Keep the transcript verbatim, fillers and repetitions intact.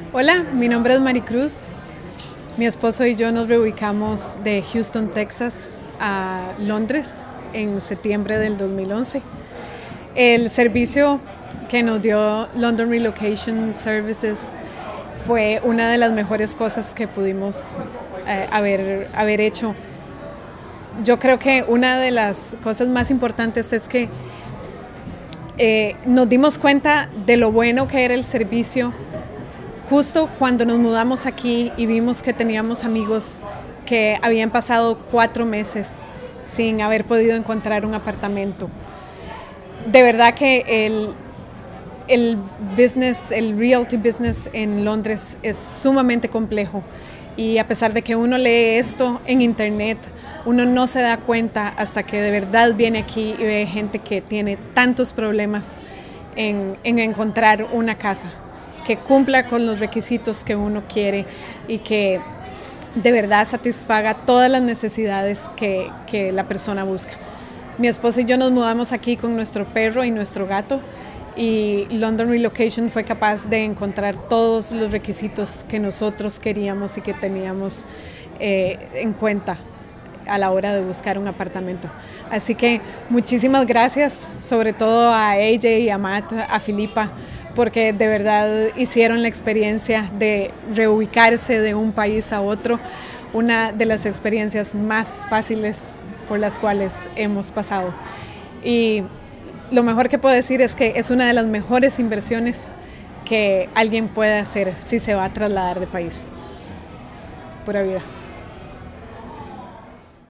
Hola, mi nombre es Maricruz. Mi esposo y yo nos reubicamos de Houston, Texas a Londres en septiembre del dos mil once. El servicio que nos dio London Relocation Services fue una de las mejores cosas que pudimos eh, haber, haber hecho. Yo creo que una de las cosas más importantes es que eh, nos dimos cuenta de lo bueno que era el servicio justo cuando nos mudamos aquí y vimos que teníamos amigos que habían pasado cuatro meses sin haber podido encontrar un apartamento. De verdad que el, el business, el realty business en Londres es sumamente complejo y a pesar de que uno lee esto en internet, uno no se da cuenta hasta que de verdad viene aquí y ve gente que tiene tantos problemas en, en encontrar una casa que cumpla con los requisitos que uno quiere y que de verdad satisfaga todas las necesidades que, que la persona busca. Mi esposo y yo nos mudamos aquí con nuestro perro y nuestro gato y London Relocation fue capaz de encontrar todos los requisitos que nosotros queríamos y que teníamos eh, en cuenta a la hora de buscar un apartamento. Así que muchísimas gracias, sobre todo a A J, a Matt, a Filipa, porque de verdad hicieron la experiencia de reubicarse de un país a otro, una de las experiencias más fáciles por las cuales hemos pasado. Y lo mejor que puedo decir es que es una de las mejores inversiones que alguien puede hacer si se va a trasladar de país. Pura vida.